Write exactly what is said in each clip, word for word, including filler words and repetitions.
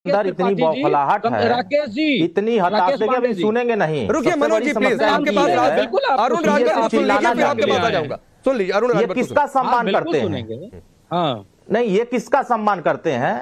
अंदर इतनी बौखलाहट है, राकेश जी, इतनी हताश देखिए, अभी सुनेंगे नहीं। रुकिए मनोज जी प्लीज, आपके पास अरुण राजभर सुन लीजिए, फिर आपके पास आ जाऊंगा। सुन लीजिए अरुण राजभर, ये किसका सम्मान करते हैं? हाँ नहीं, ये किसका सम्मान करते हैं?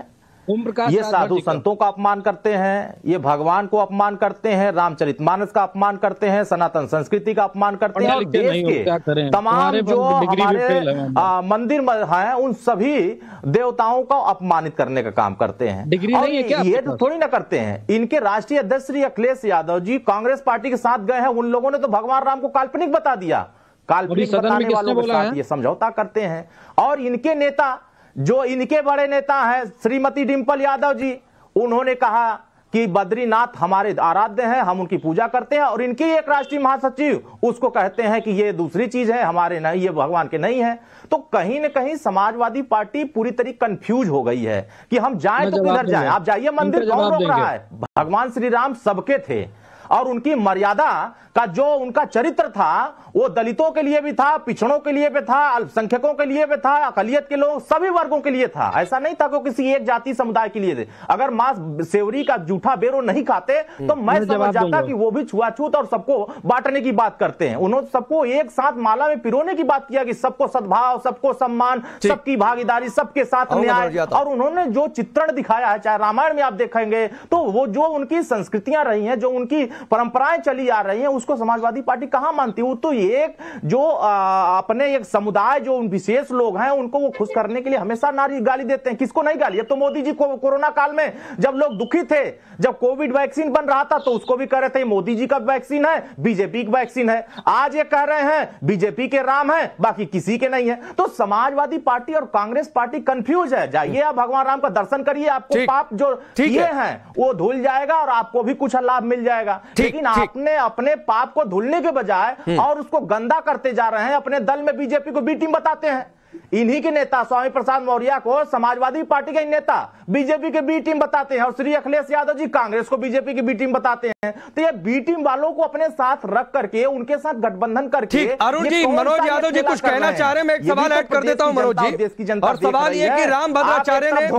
ये साधु संतों का अपमान करते हैं, ये भगवान को अपमान करते हैं, रामचरितमानस का अपमान करते हैं, सनातन संस्कृति का अपमान करते हैं, और देश के तमाम जो हमारे आ, मंदिर हैं उन सभी देवताओं को अपमानित करने का काम करते हैं। और ये तो थोड़ी ना करते हैं, इनके राष्ट्रीय अध्यक्ष श्री अखिलेश यादव जी कांग्रेस पार्टी के साथ गए हैं, उन लोगों ने तो भगवान राम को काल्पनिक बता दिया, काल्पनिक बताने वालों के साथ ये समझौता करते हैं। और इनके नेता, जो इनके बड़े नेता हैं श्रीमती डिंपल यादव जी, उन्होंने कहा कि बद्रीनाथ हमारे आराध्य हैं, हम उनकी पूजा करते हैं, और इनके एक राष्ट्रीय महासचिव उसको कहते हैं कि ये दूसरी चीज है, हमारे नहीं, ये भगवान के नहीं है। तो कहीं न कहीं समाजवादी पार्टी पूरी तरह कंफ्यूज हो गई है कि हम जाएं तो किधर जाएं। आप जाइए मंदिर, कौन रोक रहा है? भगवान श्री राम सबके थे, और उनकी मर्यादा का जो उनका चरित्र था वो दलितों के लिए भी था, पिछड़ों के लिए भी था, अल्पसंख्यकों के लिए भी था, अकलियत के लोग सभी वर्गों के लिए था। ऐसा नहीं था कि किसी एक जाति समुदाय के लिए थे। अगर मांस सेवरी का जूठा बेरो नहीं खाते तो मैं समझ जाता कि वो भी छुआछूत और सबको बांटने की बात करते हैं। उन्होंने सबको एक साथ माला में पिरोने की बात किया कि सबको सद्भाव, सबको सम्मान, सबकी भागीदारी, सबके साथ न्याय। और उन्होंने जो चित्रण दिखाया है, चाहे रामायण में आप देखेंगे, तो वो जो उनकी संस्कृतियां रही हैं, जो उनकी परंपराएं चली आ रही हैं, उसको समाजवादी पार्टी कहां मानती है? वो तो एक जो आ, अपने एक समुदाय, जो विशेष लोग हैं, उनको वो खुश करने के लिए हमेशा नारी गाली देते हैं। किसको नहीं गाली? अब तो मोदी जी को कोरोना काल में जब लोग दुखी थे, जब कोविड वैक्सीन बन रहा था, तो उसको भी कह रहे थे मोदी जी का वैक्सीन है, बीजेपी की वैक्सीन है। आज ये कह रहे हैं बीजेपी के राम है, बाकी किसी के नहीं है। तो समाजवादी पार्टी और कांग्रेस पार्टी कंफ्यूज है। जाइए आप भगवान राम का दर्शन करिए, आपको पाप जो किए हैं वो धुल जाएगा और आपको भी कुछ लाभ मिल जाएगा। लेकिन आपने अपने पाप को धुलने के बजाय और उसको गंदा करते जा रहे हैं। अपने दल में बीजेपी को बी टीम बताते हैं। इन्हीं के नेता स्वामी प्रसाद मौर्य को समाजवादी पार्टी के नेता बीजेपी के बी टीम बताते हैं, और श्री अखिलेश यादव जी कांग्रेस को बीजेपी की बी टीम बताते हैं। तो ये बी टीम वालों को अपने साथ रख करके, उनके साथ गठबंधन करके, अरुण जी, मनोज यादव जी कुछ कहना चाह रहे हैं, मैं एक सवाल ऐड कर देता हूं मनोज जी। और सवाल ये कि राम भद्राचार्य ने,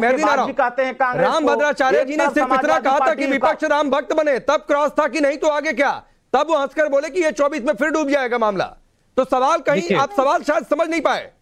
राम भद्राचार्य जी ने सिर्फ इतना कहा था कि विपक्ष राम भक्त बने, तब क्रॉस था कि नहीं तो आगे क्या? तब वो हंसकर बोले कि ये चौबीस में फिर डूब जाएगा मामला। तो सवाल कहीं आप सवाल शायद समझ नहीं पाए।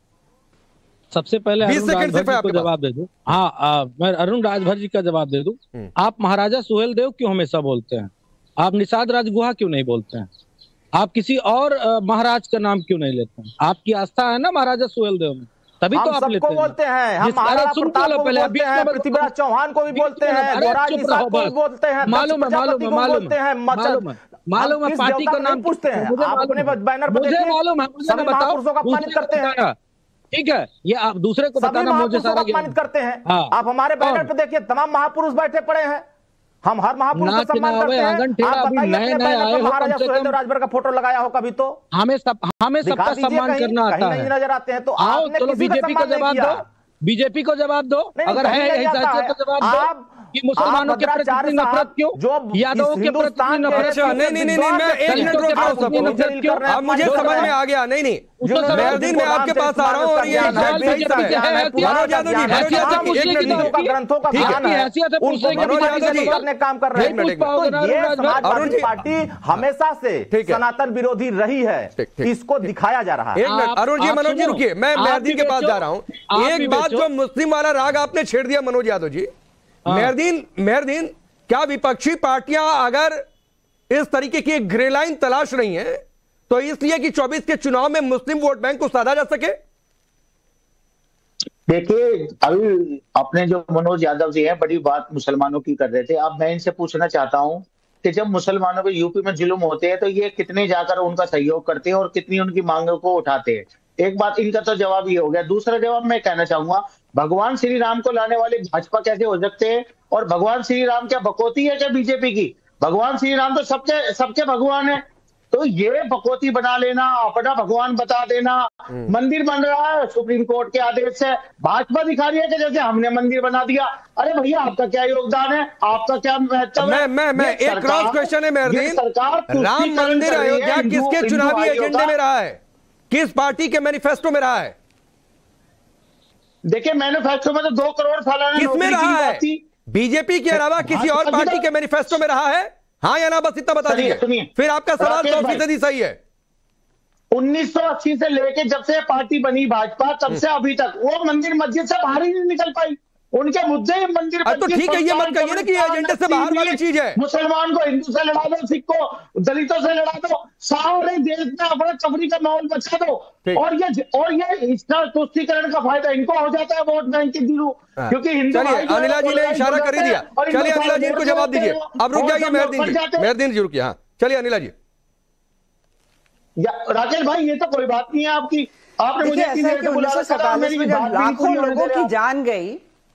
सबसे पहले बीस सेकंड सिर्फ आपको जवाब दे दूं। हाँ आ, मैं अरुण राजभर जी का जवाब दे दूं। आप महाराजा सुहेल देव क्यों हमेशा बोलते हैं? आप निषाद राजगुहा क्यों नहीं बोलते हैं? आप किसी और आ, महाराज का नाम क्यों नहीं लेते हैं? आपकी आस्था है ना महाराजा सुहेल देव में, तभी तो आप लेते हैं। बोलते हैं हम महाराजा प्रताप को बोलते हैं, पृथ्वीराज चौहान को भी बोलते हैं, गोराई निषाद को भी बोलते हैं, मालूम है, मालूम है, मालूम है, मालूम है, मालूम है। पार्टी का नाम पूछते हैं, आपने बैनर पर मुझे मालूम है, मुझे बताओ, का अपमानित करते हैं। ठीक है, ये आप दूसरे को बताना, मुझे सारा अपमानित करते हैं। आप हमारे बैनर पे देखिए, तमाम महापुरुष बैठे पड़े हैं, हम हर महापुरुष का सम्मान करते हैं। आप बताइए अपने बैनर पे महाराजा सुहेल देव राजभर का फोटो लगाया हो कभी? तो हमें सब हमें सबका सम्मान करना आता है। नजर आते हैं तो आपने बीजेपी को जवाब दो, बीजेपी को जवाब दो, अगर है यही हैसियत तो जवाब दो कि मुसलमानों के प्रति नफरत क्यों, यादवों के प्रति नफरत क्यों? नहीं नहीं नहीं, मैं एक मिनट रोक रहा हूं सबको, अब मुझे समझ में आ गया। नहीं नहीं, मेहरदीन मैं आपके पास आ रहा हूं, और ये मनोज यादव जी, मनोज यादव जी, एक मिनट, ग्रंथों का ज्ञान है, मनोज यादव जी करने काम कर रहे हैं। अरुण जी, पार्टी हमेशा से सनातन विरोधी रही है, इसको दिखाया जा रहा है। एक मिनट अरुण जी, मनोज जी रुकिए, मैं मेहरदीन के पास जा रहा हूं। एक बात जो मुस्लिम वाला राग आपने छेड़ दिया मनोज यादव जी, मेहरदीन मेहरदीन क्या विपक्षी पार्टियां अगर इस तरीके की एक ग्रे लाइन तलाश रही हैं तो इसलिए कि चौबीस के चुनाव में मुस्लिम वोट बैंक को साधा जा सके? देखिए, अभी अपने जो मनोज यादव जी हैं बड़ी बात मुसलमानों की कर रहे थे। अब मैं इनसे पूछना चाहता हूं कि जब मुसलमानों पे यूपी में जुल्म होते हैं तो ये कितने जाकर उनका सहयोग करते हैं और कितनी उनकी मांगों को उठाते हैं? एक बात इनका तो जवाब ये हो गया। दूसरा जवाब मैं कहना चाहूंगा, भगवान श्री राम को लाने वाले भाजपा कैसे हो सकते हैं? और भगवान श्री राम क्या बकौती है क्या बीजेपी की? भगवान श्री राम तो सबके सबके भगवान है। तो ये बकौती बना लेना, अपना भगवान बता देना, मंदिर बन रहा है सुप्रीम कोर्ट के आदेश से, भाजपा दिखा रही है कि जैसे हमने मंदिर बना दिया। अरे भैया, आपका क्या योगदान है? आपका क्या महत्व है? मैं मैं मैं एक क्रॉस क्वेश्चन है मेहरदीन, राम मंदिर अयोध्या किसके चुनावी एजेंडे में रहा है? किस पार्टी के मैनिफेस्टो में रहा है? देखिए, मैनिफेस्टो में तो दो करोड़ सालाना किसमें रहा है? बीजेपी के अलावा किसी और पार्टी के मैनिफेस्टो में रहा है, हाँ या ना, बस इतना बता दीजिए, फिर आपका सवाल सौ फीसदी सही है। उन्नीस सौ अस्सी से लेके जब से पार्टी बनी भाजपा, तब से अभी तक वो मंदिर मस्जिद से बाहर ही नहीं निकल पाई। उनके मुद्दे मंदिर तो ठीक है, ये मत कहिए ना कि एजेंडे से बाहर वाली चीज है। मुसलमान को हिंदू से लड़ा दो, सिख को दलितों से लड़ा दो, सारे देश में अपना चबरी का माहौल बचा दो, और ये और ये इसका तुष्टीकरण का फायदा इनको हो जाता है वोट बैंक के थ्रू, क्योंकि हिंदू। अनिला जी ने इशारा कर ही दिया, चलिए अनिला जी को जवाब दीजिए। अब रुक जाइए मेहरदीन जी, मेहरदीन जी रुकिए। हाँ चलिए अनिला जी। राकेश भाई ये तो कोई बात नहीं है आपकी, आपने मुझे उन्नीस सौ सैतालीस में जब लाखों लोगों की जान गई,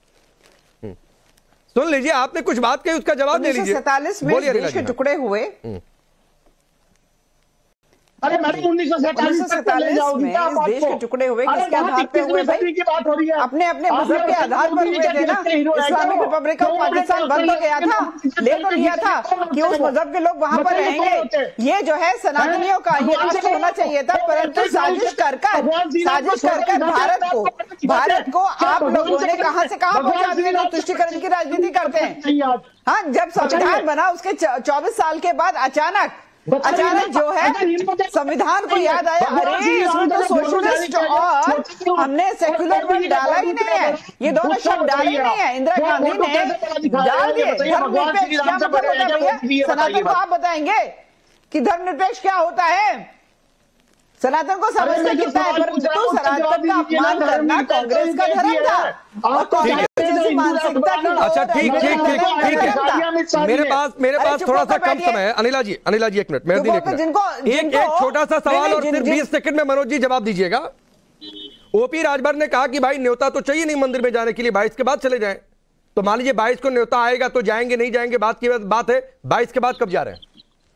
सुन लीजिए, आपने कुछ बात कही, उसका जवाब दे लीजिए। सैतालीस में देश के टुकड़े हुए, अरे मैडम उन्नीस सौ सैतालीस में देश के टुकड़े हुए किसके आधार पे हुए भाई? बात हो रही है अपने अपने मजहब के आधार पर हुए थे ना। इस्लामिक रिपब्लिक ऑफ पाकिस्तान बन तो गया था, ले तो लिया था कि उस मजहब के लोग वहां पर रहेंगे। ये जो है सनातनियों का ये राष्ट्र होना चाहिए था, परंतु साजिश कर कर साजिश कर कर भारत को भारत को आप लोगों ने कहां से कहां पहुंचा दिया। लोग तुष्टीकरण की राजनीति करते हैं। हाँ, जब संविधान बना उसके चौबीस साल के बाद अचानक अचानक जो है संविधान को याद आया, अरे इसमें तो सोशलिस्ट और हमने सेक्युलर वर्ड डाला ही नहीं है, ये दोनों शब्द डाले ही नहीं है। इंदिरा गांधी ने डाल दिए। धर्मनिरपेक्ष क्या मतलब होता है भैया? सनातन को आप बताएंगे कि धर्मनिरपेक्ष क्या होता है? सनातन को समझते कितना है, परंतु सनातन का अपमान करना कांग्रेस का धर्म था और कांग्रेस जैसी मानसिकता की। अच्छा ठीक ठीक ठीक ठीक है, मेरे पास मेरे पास थोड़ा सा कम समय है। अनिला जी अनिला जी एक मिनट, मेहरदीन एक मिनट, एक एक छोटा सा सवाल और सिर्फ बीस सेकंड में मनोज जी जवाब दीजिएगा। ओपी राजभर ने कहा कि भाई न्योता तो चाहिए नहीं मंदिर में जाने के लिए, बाईस के बाद चले जाएं। तो मान लीजिए बाईस को न्योता आएगा तो जाएंगे, नहीं जाएंगे बात की बात है, बाईस के बाद कब जा रहे हैं?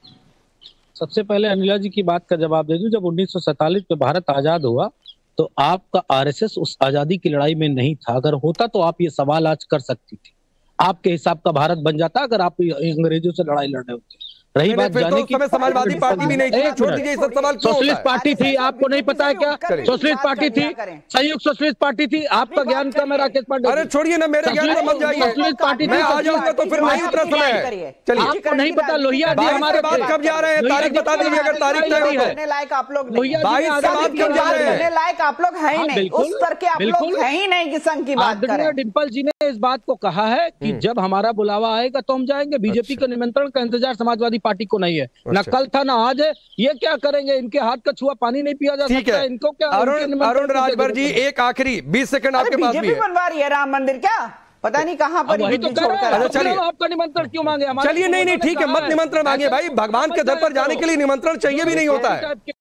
सबसे पहले अनिला जी की बात का जवाब दे दूं, जब उन्नीस सौ सैतालीस में भारत आजाद हुआ तो आपका आरएसएस उस आजादी की लड़ाई में नहीं था। अगर होता तो आप ये सवाल आज कर सकती थी। आपके हिसाब का भारत बन जाता अगर आप अंग्रेजों से लड़ाई लड़ रहे होते। रही बात जाने की, समाजवादी पार्टी भी नहीं थी, छोड़ दीजिए सब सवाल। सोशलिस्ट पार्टी थी, आपको नहीं पता है क्या? सोशलिस्ट पार्टी थी, संयुक्त सोशलिस्ट पार्टी थी, आपका ज्ञान कम है राकेश पांडे। अरे छोड़िए ना, मेरे ज्ञान में मत जाइए। सोशलिस्ट पार्टी मैं आ जाऊंगा तो फिर नहीं उतना समय है। चलिए, आपको नहीं पता लोहिया जी हमारे बाद कब जा रहे हैं? तारीख बता दीजिए अगर तारीख तय हो तो। लायक आप लोग बाईस के बाद कब जा रहे हैं? लायक आप लोग है ही नहीं, उस स्तर के आप लोग है ही नहीं कि संघ की बात करें। डिम्पल जी ने इस बात को कहा है कि जब हमारा बुलावा आएगा तो हम जाएंगे। बीजेपी का निमंत्रण का इंतजार समाजवादी पार्टी को नहीं है, न कल था ना आज है। ये क्या करेंगे? इनके हाथ का छुआ पानी नहीं पिया जा सकता है। इनको क्या? अरुण अरुण राजभर जी एक आखिरी बीस सेकंड आपके पास भी है। बनवा रही है राम मंदिर, क्या पता नहीं कहाँ पर। तो चलिए आपका निमंत्रण क्यों मांगे? चलिए नहीं नहीं ठीक है, मत निमंत्रण मांगे भाई। भगवान के दर पर जाने के लिए निमंत्रण चाहिए भी नहीं होता है।